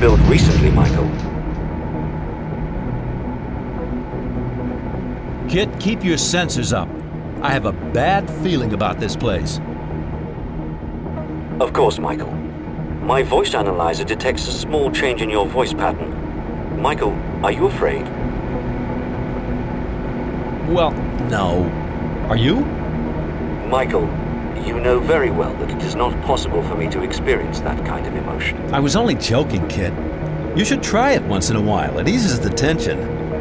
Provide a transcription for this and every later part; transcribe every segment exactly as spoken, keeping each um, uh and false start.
built recently, Michael. KITT, keep your sensors up. I have a bad feeling about this place. Of course, Michael. My voice analyzer detects a small change in your voice pattern. Michael, are you afraid? Well, no. Are you? Michael, you know very well that it is not possible for me to experience that kind of emotion. I was only joking, KITT. You should try it once in a while. It eases the tension.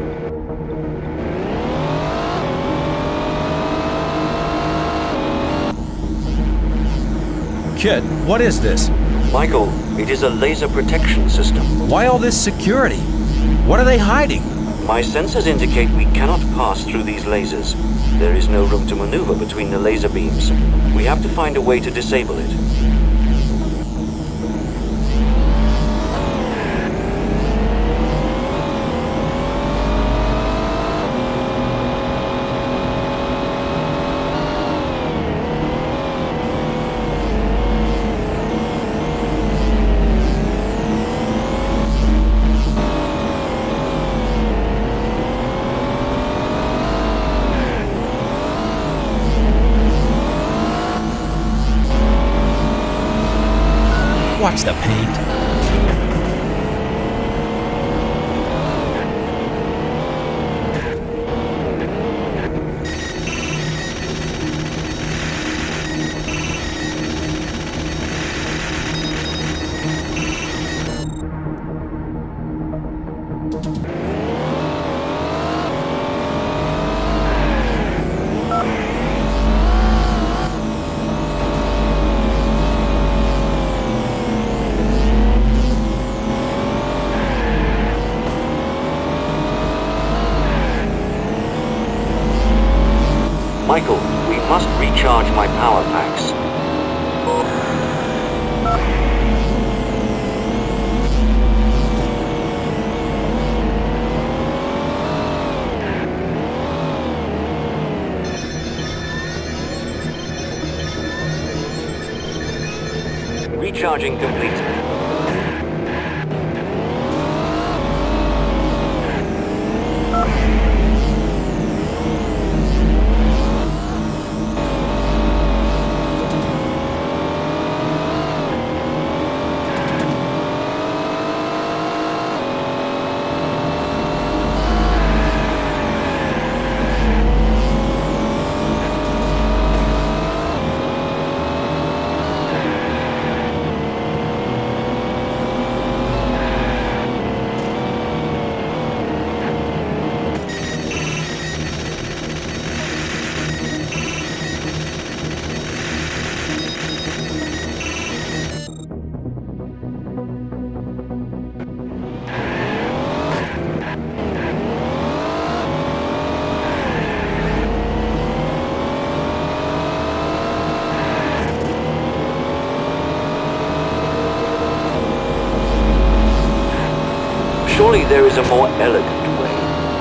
KITT, what is this? Michael, it is a laser protection system. Why all this security? What are they hiding? My sensors indicate we cannot pass through these lasers. There is no room to maneuver between the laser beams. We have to find a way to disable it. Watch the paint. Michael, we must recharge my power packs. Recharging completed. Surely there is a more elegant way.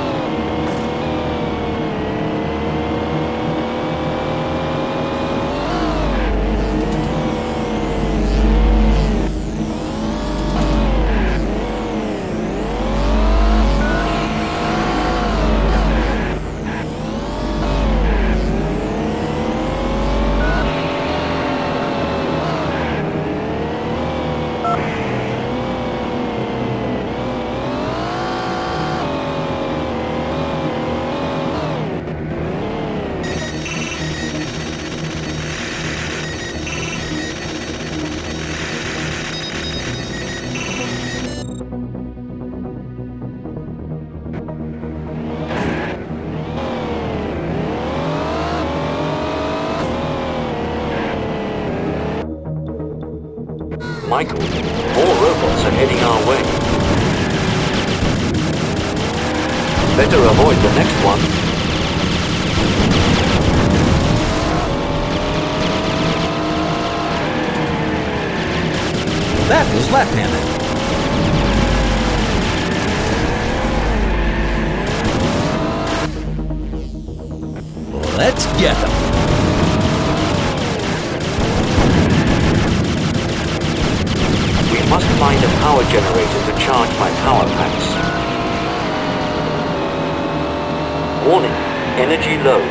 Michael, more robots are heading our way. Better avoid the next one. That was left-handed. Let's get them. We must find a power generator to charge my power packs. Warning, energy low.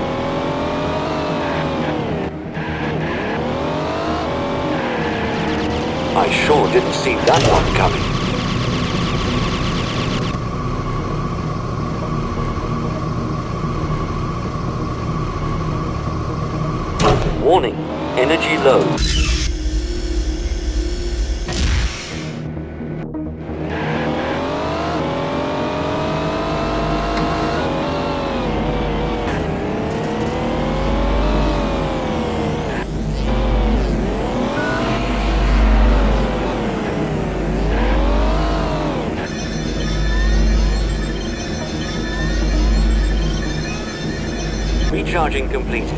I sure didn't see that one coming. Warning, energy low. Recharging completed.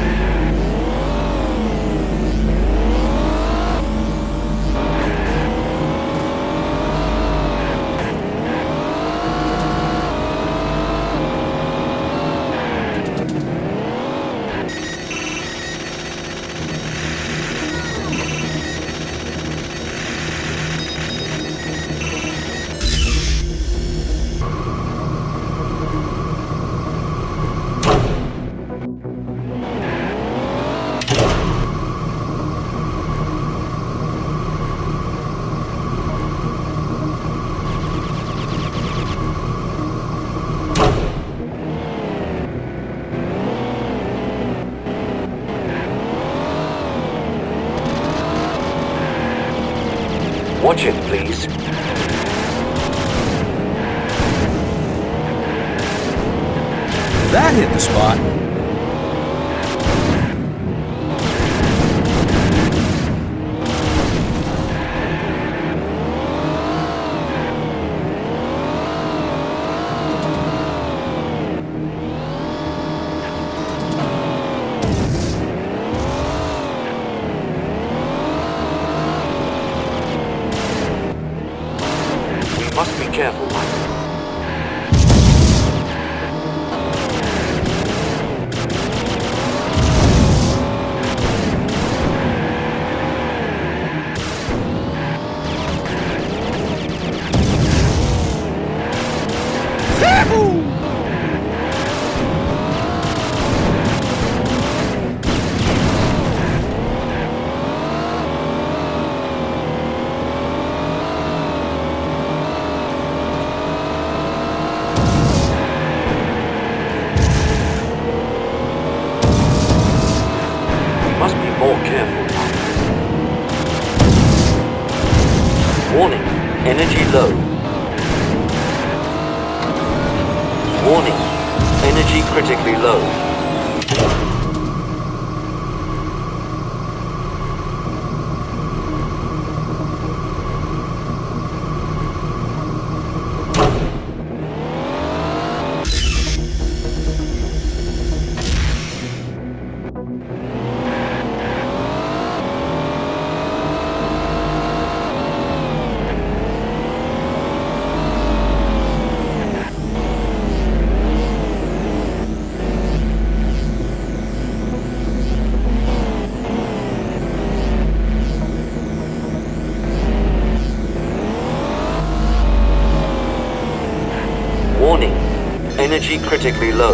Watch it, please. That hit the spot. Must be careful, Michael. More careful. Warning, energy low. Warning, energy critically low. Warning, energy critically low.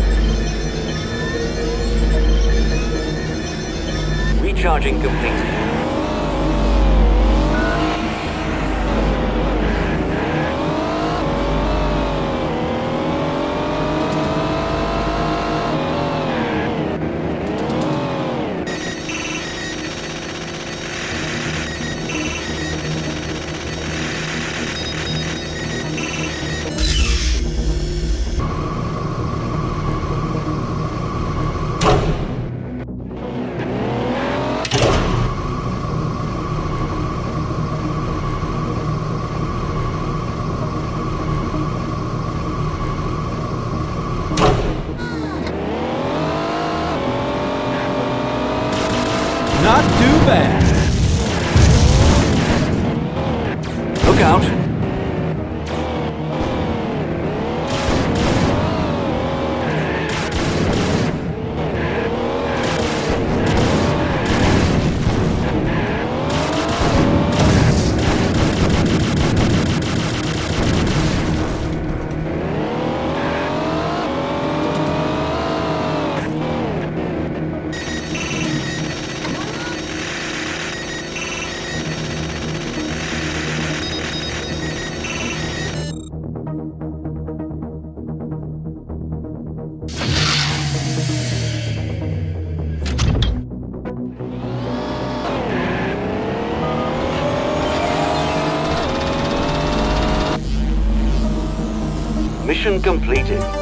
Recharging complete. Mission completed.